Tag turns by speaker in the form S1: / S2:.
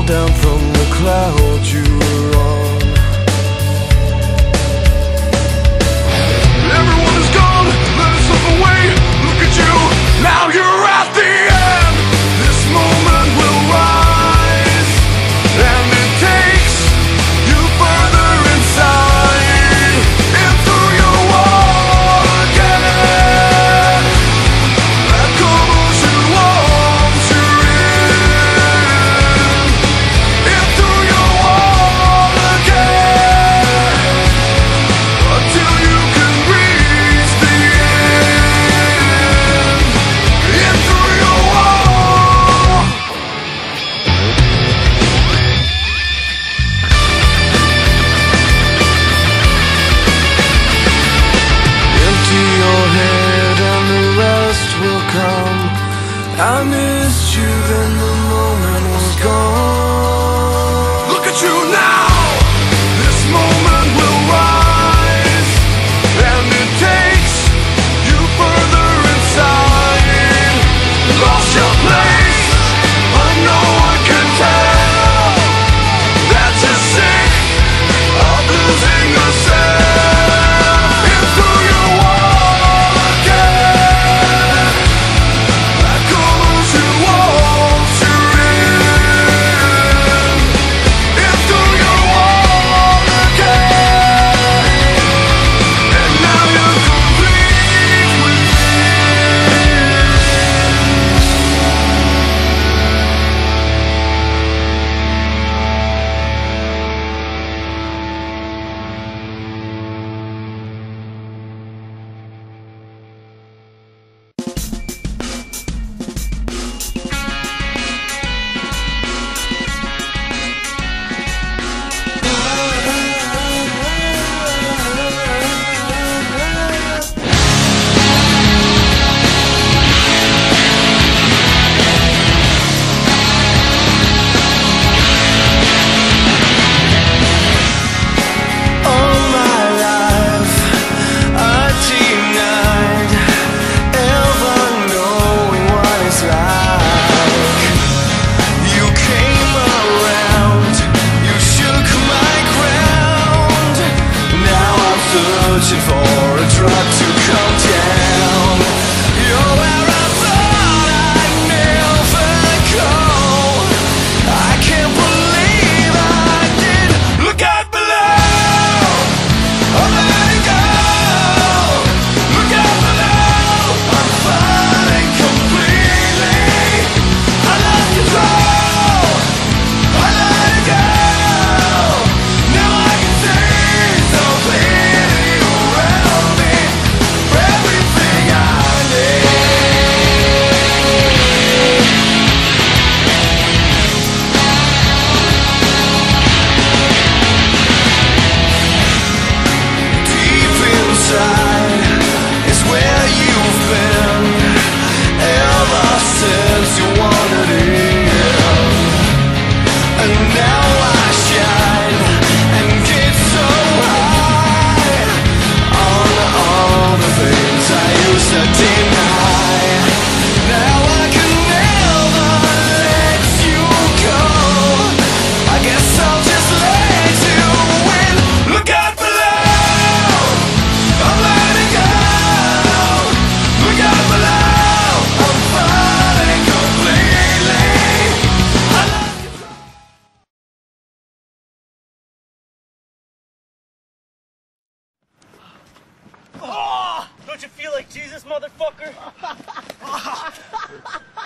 S1: down from the cloud you were on. Everyone is gone, let us slip away. Look at you, now you're at the end. This moment will rise, and it takes you further inside, into your wall again. That commotion wants you in, into your wall again, until you can reach the end, into your wall. Empty your head and the rest will come. I missed you, then the moment was gone. Look at you now, this moment will rise, and it takes you further inside. Lost your place, but no one can tell that you're sick of losing yourself, into your wall again. That commotion wants you in, into your wall again. And now you're complete with all my life. I denied ever knowing what it's like. You came around, you shook my ground. Now I'm searching for a drug to calm down. You're where I thought I'd never go. I can't believe I did. Look out below, I'm letting go. Look out below, I'm falling completely. I lost control, I let it go. Now I can see so clearly around me, everything I need. Deep inside is where you've been ever since you wandered in. And now I shine and get so high on all the things I used to deny. Now I can never let you go. I guess I'll just let you win. Look out below, I'm letting go. Look out below, I'm falling completely. I lost control.
S2: Oh, don't you feel like Jesus, motherfucker?